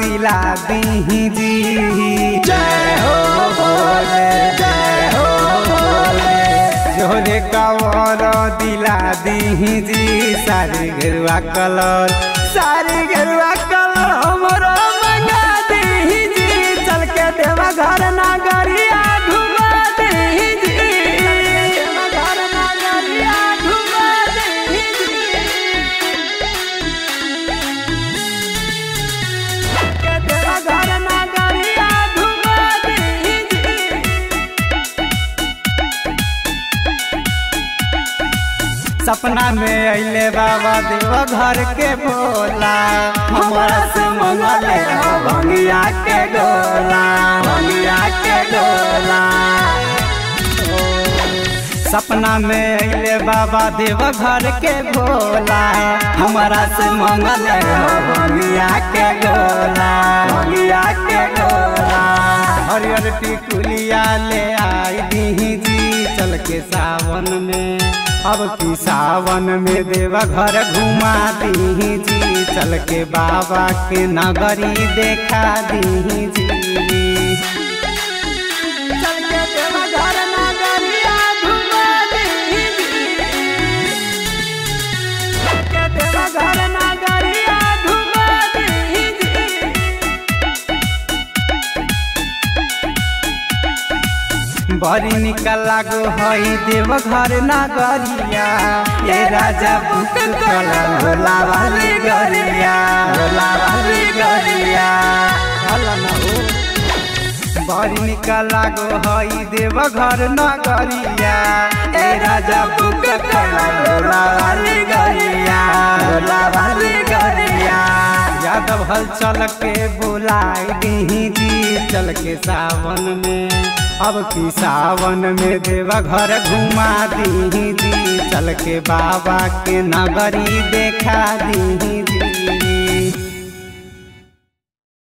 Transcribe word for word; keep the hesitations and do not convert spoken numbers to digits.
दिला दी जी। जय हो भोले जय हो भोले जोरे कावर दिला दी जी। सारी गेरुआ कलर सारी गेरुआ कलर हमरो मंगा दी जी। चल के देवा घर नगरिया घुमा दी जी। देवा घर नगरिया घुमा दी जी। के देवा घर नगरिया घुमा दी जी। सपना में अइले बाबा देवा घर के भोला। हमारा से मंगले भंगिया के डोला भंगिया के डोला। सपना में अइले बाबा देवा घर के भोला। हमारा से मंगले भंगिया के डोला भंगिया के डोला। हरियर टिकुलिया ले आई दी जी। चल के सावन में अब की सावन में देवा घर घुमा दी जी। चल के बाबा के नगरी देखा दी जी। चल के देवा घर नगरिया घुमा दी जी। चल के देवा घर नगरिया घुमा दी जी। बड़ी निकल लागो हई देव घर नगरिया। ये राजा बुक कला भोला वाली गरिया भोला वाली गरिया। बड़ी निकल लागो हई देव घर नगरिया। ये राजा बुक कला भोला वाली गरिया भोला वाली गरिया। यादव हल चल के बुलाई दी जी। चल के सावन में अब की सावन में देवा घर घुमा दी जी। चल के बाबा के नगरी देखा दी जी।